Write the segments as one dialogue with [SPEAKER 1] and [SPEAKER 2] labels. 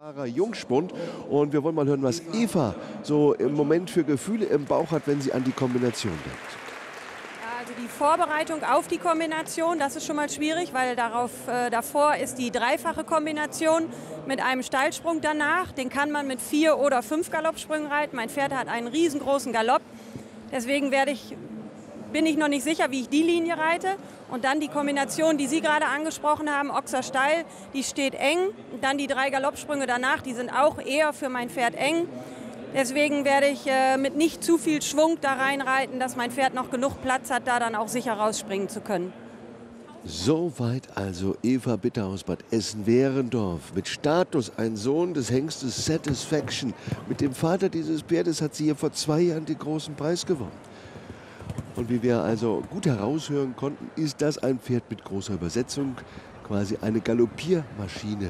[SPEAKER 1] Jungspund, und wir wollen mal hören, was Eva so im Moment für Gefühle im Bauch hat, wenn sie an die Kombination denkt.
[SPEAKER 2] Also die Vorbereitung auf die Kombination, das ist schon mal schwierig, weil davor ist die dreifache Kombination mit einem Steilsprung danach. Den kann man mit 4 oder 5 Galoppsprüngen reiten. Mein Pferd hat einen riesengroßen Galopp. Deswegen bin ich noch nicht sicher, wie ich die Linie reite. Und dann die Kombination, die Sie gerade angesprochen haben, Ochser steil, die steht eng. Und dann die 3 Galoppsprünge danach, die sind auch eher für mein Pferd eng. Deswegen werde ich mit nicht zu viel Schwung da reinreiten, dass mein Pferd noch genug Platz hat, da dann auch sicher rausspringen zu können.
[SPEAKER 1] Soweit also Eva Bitter aus Bad Essen-Wehrendorf. Mit Status ein Sohn des Hengstes Satisfaction. Mit dem Vater dieses Pferdes hat sie hier vor 2 Jahren den großen Preis gewonnen. Und wie wir also gut heraushören konnten, ist das ein Pferd mit großer Übersetzung, quasi eine Galoppiermaschine.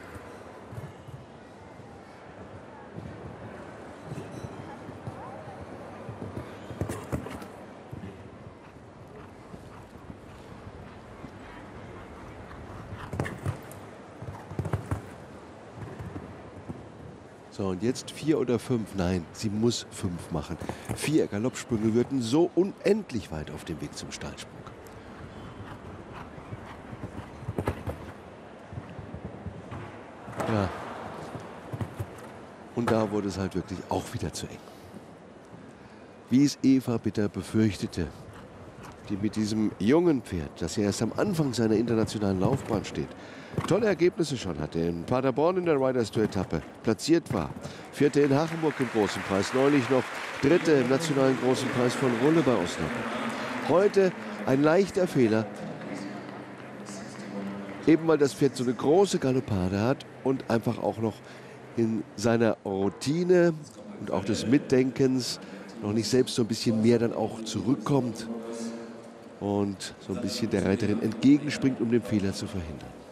[SPEAKER 1] So, und jetzt 4 oder 5. Nein, sie muss 5 machen. 4 Galoppsprünge würden so unendlich weit auf dem Weg zum Steilsprung. Ja. Und da wurde es halt wirklich auch wieder zu eng. Wie es Eva Bitter befürchtete, die mit diesem jungen Pferd, das ja erst am Anfang seiner internationalen Laufbahn steht, tolle Ergebnisse schon hatte. In Paderborn in der Riders Tour Etappe platziert war. 4. in Hachenburg im Großen Preis. Neulich noch 3. im nationalen Großen Preis von Rulle bei Osnabrück. Heute ein leichter Fehler. Eben weil das Pferd so eine große Galoppade hat und einfach auch noch in seiner Routine und auch des Mitdenkens noch nicht selbst so ein bisschen mehr dann auch zurückkommt und so ein bisschen der Reiterin entgegenspringt, um den Fehler zu verhindern.